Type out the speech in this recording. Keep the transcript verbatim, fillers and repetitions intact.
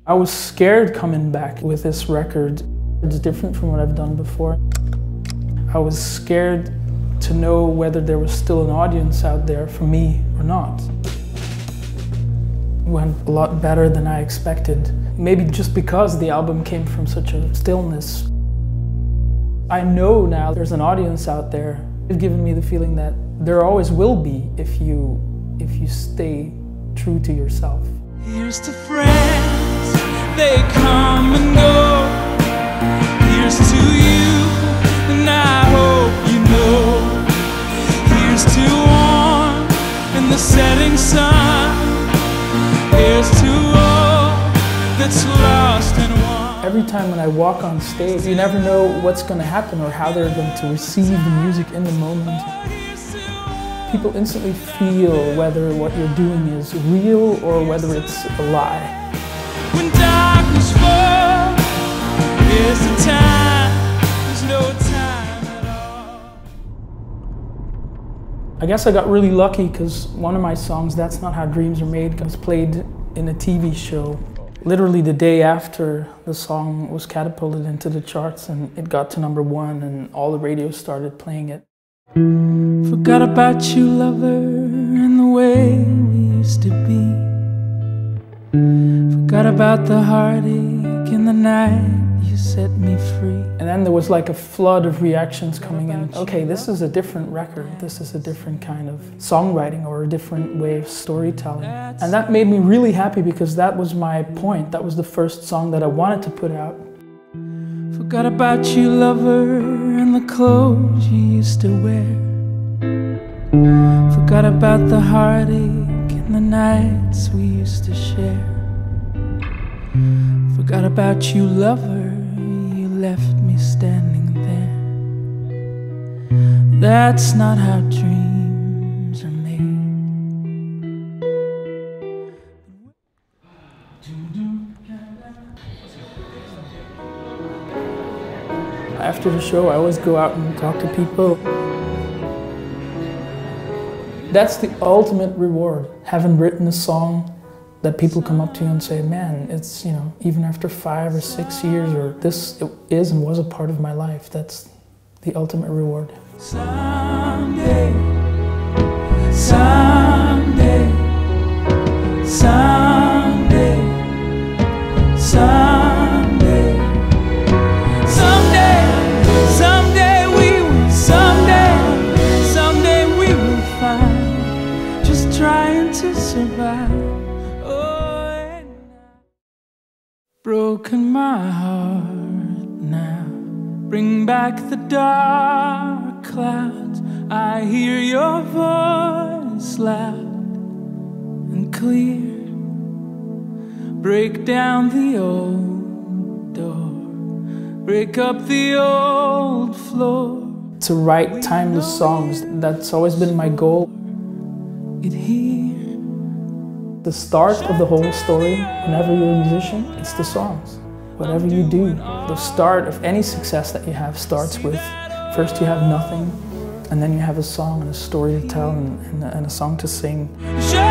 I was scared coming back with this record. It's different from what I've done before. I was scared to know whether there was still an audience out there for me or not. It went a lot better than I expected. Maybe just because the album came from such a stillness. I know now there's an audience out there. It's given me the feeling that there always will be if you, if you stay true to yourself. Here's to friends, they come and go. Here's to you, and I hope you know. Here's to warm in the setting sun. Here's to all that's lost and won. Every time when I walk on stage, you never know what's going to happen or how they're going to receive the music in the moment. People instantly feel whether what you're doing is real or whether it's a lie. When darkness falls, here's the time, there's no time at all. I guess I got really lucky because one of my songs, That's Not How Dreams Are Made, was played in a T V show. Literally the day after the song was catapulted into the charts and it got to number one and all the radios started playing it. Forgot about you, lover, and the way we used to be. Forgot about the heartache in the night you set me free. And then there was like a flood of reactions coming in. Okay, this is a different record. This is a different kind of songwriting or a different way of storytelling. And that made me really happy because that was my point. That was the first song that I wanted to put out. Forgot about you, lover, and the clothes you used to wear. Forgot about the heartache and the nights we used to share. Forgot about you, lover, you left me standing there. That's not how dreams are made. After the show, I always go out and talk to people. That's the ultimate reward, having written a song that people come up to you and say, man, it's, you know, even after five or six years, or this is and was a part of my life, that's the ultimate reward. Someday, someday, someday, someday, someday, someday we will, someday, someday we will find, just trying to survive. Broken my heart now, bring back the dark clouds. I hear your voice loud and clear. Break down the old door, break up the old floor. To write timeless songs, that's always been my goal. It here. The start of the whole story, whenever you're a musician, it's the songs. Whatever you do, the start of any success that you have starts with, first you have nothing, and then you have a song and a story to tell and, and, a, and a song to sing.